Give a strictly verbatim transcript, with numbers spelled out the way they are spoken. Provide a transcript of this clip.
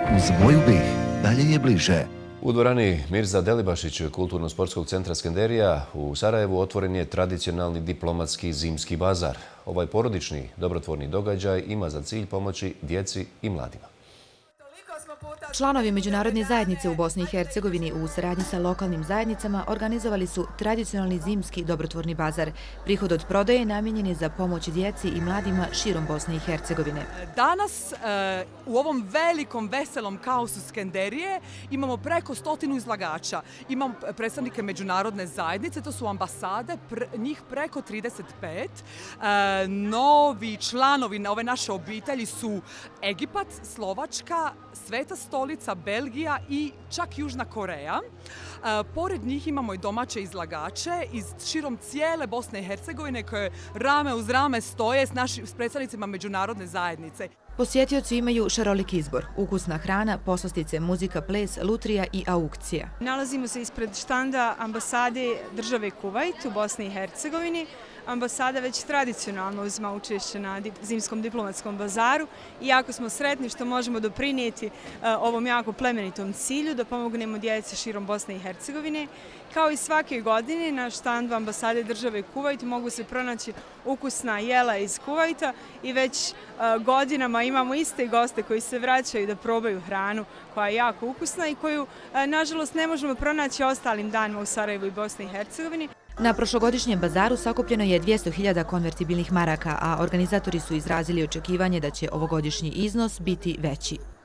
Uz moju bih, dalje je bliže. U dvorani Mirza Delibašić Kulturno-sportskog centra Skenderija u Sarajevu otvoren je tradicionalni diplomatski zimski bazar. Ovaj porodični dobrotvorni događaj ima za cilj pomoći djeci i mladima. Članovi međunarodne zajednice u Bosni i Hercegovini u saradnji sa lokalnim zajednicama organizovali su tradicionalni zimski dobrotvorni bazar. Prihod od prodaje namijenjen je za pomoć djeci i mladima širom Bosne i Hercegovine. Danas u ovom velikom veselom kaosu Skenderije imamo preko stotinu izlagača. Imamo predstavnike međunarodne zajednice, to su ambasade, njih preko trideset pet. Novi članovi ove naše obitelji su Egipat, Slovačka, Sveta stolica, Belgija i čak Južna Koreja. Pored njih imamo i domaće izlagače iz širom cijele Bosne i Hercegovine koje rame uz rame stoje s našim predstavnicima međunarodne zajednice. Posjetioci imaju šarolik izbor, ukusna hrana, poslastice, muzika, ples, lutrija i aukcija. Nalazimo se ispred štanda ambasade države Kuvajt u Bosni i Hercegovini. Ambasada već tradicionalno uzima učešće na zimskom diplomatskom bazaru i jako smo sretni što možemo doprinijeti ovom jako plemenitom cilju da pomognemo djeci širom Bosne i Hercegovine. Kao i svake godine na štandu ambasade države Kuvajt mogu se pronaći ukusna jela iz Kuvajta i već godinama imamo iste goste koji se vraćaju da probaju hranu koja je jako ukusna i koju nažalost ne možemo pronaći ostalim danima u Sarajevu i Bosni i Hercegovini. Na prošlogodišnjem bazaru sakupljeno je dvjesto hiljada konvertibilnih maraka, a organizatori su izrazili očekivanje da će ovogodišnji iznos biti veći.